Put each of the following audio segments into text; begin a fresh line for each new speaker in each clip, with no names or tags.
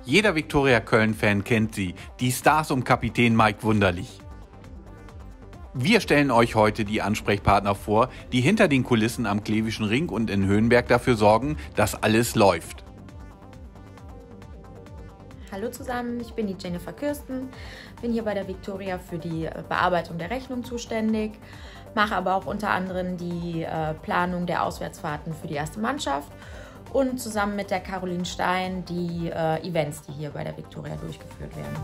Jeder Viktoria Köln-Fan kennt sie, die Stars um Kapitän Mike Wunderlich. Wir stellen euch heute die Ansprechpartner vor, die hinter den Kulissen am Klevischen Ring und in Höhenberg dafür sorgen, dass alles läuft.
Hallo zusammen, ich bin die Jennifer Kirsten, bin hier bei der Viktoria für die Bearbeitung der Rechnung zuständig, mache aber auch unter anderem die Planung der Auswärtsfahrten für die erste Mannschaft und zusammen mit der Caroline Stein die Events, die hier bei der Viktoria durchgeführt werden.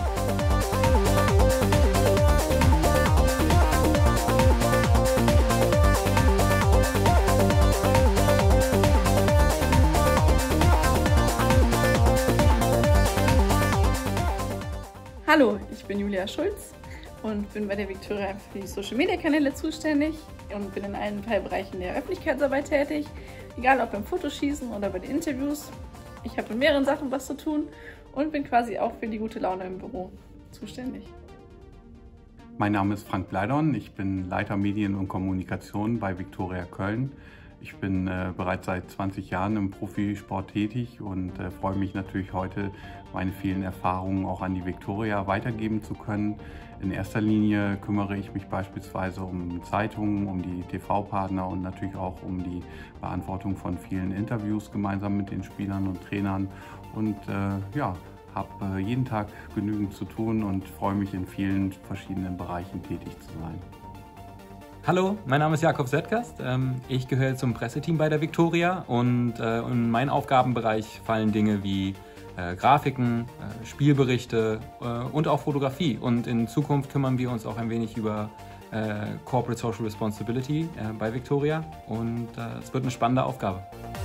Hallo, ich bin Julia Schulz und bin bei der Viktoria für die Social-Media-Kanäle zuständig und bin in allen Teilbereichen der Öffentlichkeitsarbeit tätig, egal ob beim Fotoschießen oder bei den Interviews. Ich habe in mehreren Sachen was zu tun und bin quasi auch für die gute Laune im Büro zuständig.
Mein Name ist Frank Bleidorn, ich bin Leiter Medien und Kommunikation bei Viktoria Köln. Ich bin bereits seit 20 Jahren im Profisport tätig und freue mich natürlich heute, meine vielen Erfahrungen auch an die Viktoria weitergeben zu können. In erster Linie kümmere ich mich beispielsweise um Zeitungen, um die TV-Partner und natürlich auch um die Beantwortung von vielen Interviews gemeinsam mit den Spielern und Trainern und habe jeden Tag genügend zu tun und freue mich, in vielen verschiedenen Bereichen tätig zu sein.
Hallo, mein Name ist Jakob Settgast. Ich gehöre zum Presseteam bei der Viktoria und in meinen Aufgabenbereich fallen Dinge wie Grafiken, Spielberichte und auch Fotografie. Und in Zukunft kümmern wir uns auch ein wenig über Corporate Social Responsibility bei Viktoria und es wird eine spannende Aufgabe.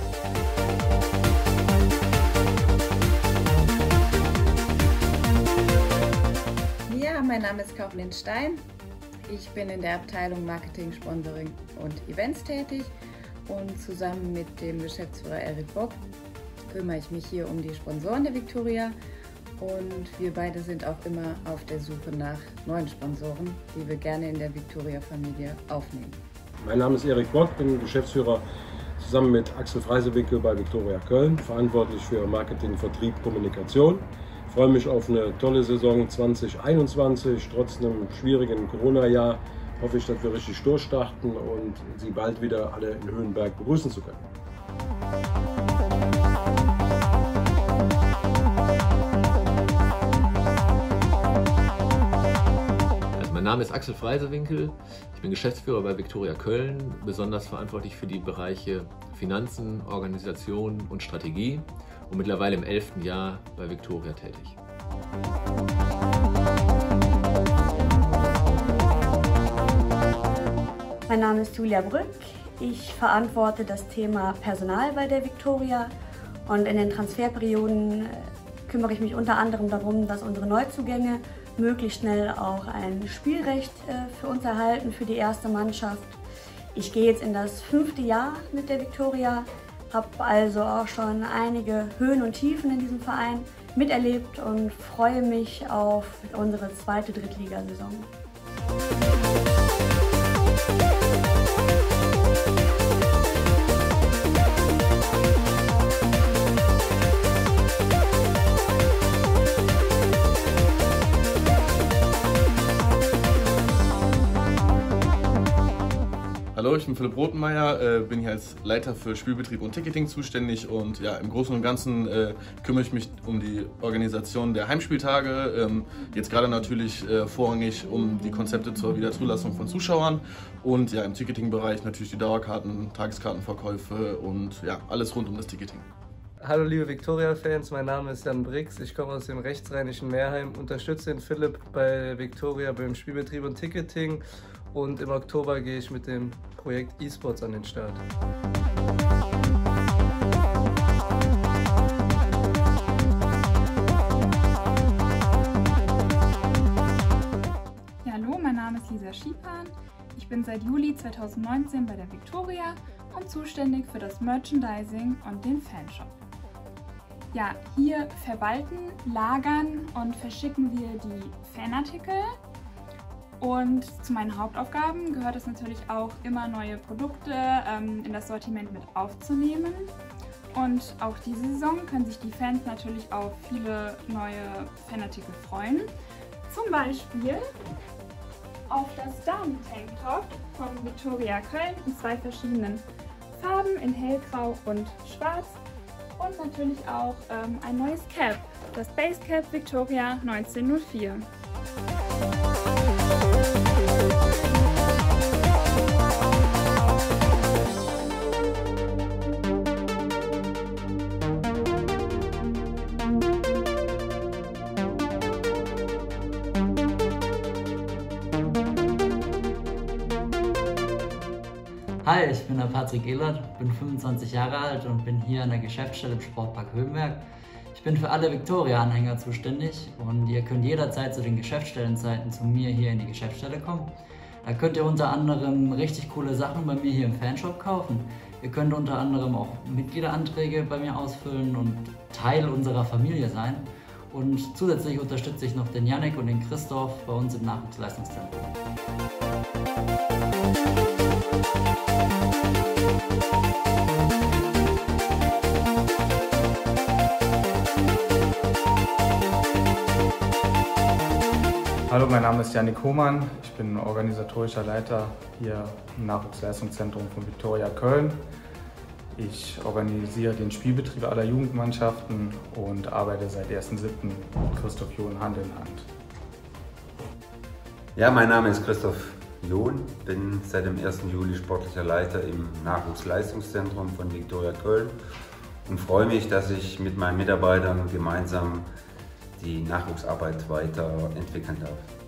Ja, mein Name ist Caroline Stein. Ich bin in der Abteilung Marketing, Sponsoring und Events tätig und zusammen mit dem Geschäftsführer Erik Bock kümmere ich mich hier um die Sponsoren der Viktoria und wir beide sind auch immer auf der Suche nach neuen Sponsoren, die wir gerne in der Viktoria-Familie aufnehmen.
Mein Name ist Erik Bock, bin Geschäftsführer zusammen mit Axel Freisewinkel bei Viktoria Köln, verantwortlich für Marketing, Vertrieb, Kommunikation. Ich freue mich auf eine tolle Saison 2021, trotz einem schwierigen Corona-Jahr hoffe ich, dass wir richtig durchstarten und Sie bald wieder alle in Höhenberg begrüßen zu können.
Mein Name ist Axel Freisewinkel, ich bin Geschäftsführer bei Viktoria Köln, besonders verantwortlich für die Bereiche Finanzen, Organisation und Strategie und mittlerweile im 11. Jahr bei Viktoria tätig.
Mein Name ist Julia Brück, ich verantworte das Thema Personal bei der Viktoria und in den Transferperioden kümmere ich mich unter anderem darum, dass unsere Neuzugänge möglichst schnell auch ein Spielrecht für uns erhalten, für die erste Mannschaft. Ich gehe jetzt in das 5. Jahr mit der Viktoria, habe also auch schon einige Höhen und Tiefen in diesem Verein miterlebt und freue mich auf unsere zweite Drittligasaison.
Hallo, ich bin Philipp Rothenmeier, bin hier als Leiter für Spielbetrieb und Ticketing zuständig und ja, im Großen und Ganzen kümmere ich mich um die Organisation der Heimspieltage, jetzt gerade natürlich vorrangig um die Konzepte zur Wiederzulassung von Zuschauern und ja, im Ticketing-Bereich natürlich die Dauerkarten, Tageskartenverkäufe und ja, alles rund um das Ticketing.
Hallo liebe Viktoria-Fans, mein Name ist Jan Brix, ich komme aus dem rechtsrheinischen Meerheim, unterstütze den Philipp bei Viktoria beim Spielbetrieb und Ticketing und im Oktober gehe ich mit dem Projekt eSports an den Start.
Ja, hallo, mein Name ist Lisa Schiepan. Ich bin seit Juli 2019 bei der Viktoria und zuständig für das Merchandising und den Fanshop. Ja, hier verwalten, lagern und verschicken wir die Fanartikel. Und zu meinen Hauptaufgaben gehört es natürlich auch immer neue Produkte in das Sortiment mit aufzunehmen. und auch diese Saison können sich die Fans natürlich auf viele neue Fanartikel freuen. Zum Beispiel auf das Damen-Tanktop von Viktoria Köln in 2 verschiedenen Farben, in hellgrau und schwarz. Und natürlich auch ein neues Cap, das Base Cap Viktoria 1904.
Hi, ich bin der Patrick Ehlert, bin 25 Jahre alt und bin hier an der Geschäftsstelle im Sportpark Höhenberg. Ich bin für alle Viktoria-Anhänger zuständig und ihr könnt jederzeit zu den Geschäftsstellenzeiten zu mir hier in die Geschäftsstelle kommen. Da könnt ihr unter anderem richtig coole Sachen bei mir hier im Fanshop kaufen. Ihr könnt unter anderem auch Mitgliederanträge bei mir ausfüllen und Teil unserer Familie sein. Und zusätzlich unterstütze ich noch den Yannick und den Christoph bei uns im Nachwuchsleistungszentrum.
Hallo, mein Name ist Yannick Hohmann. Ich bin organisatorischer Leiter hier im Nachwuchsleistungszentrum von Viktoria Köln. Ich organisiere den Spielbetrieb aller Jugendmannschaften und arbeite seit 1.7. mit Christoph John Hand in Hand.
Ja, mein Name ist Christoph John, bin seit dem 1. Juli sportlicher Leiter im Nachwuchsleistungszentrum von Viktoria Köln und freue mich, dass ich mit meinen Mitarbeitern gemeinsam die Nachwuchsarbeit weiterentwickeln darf.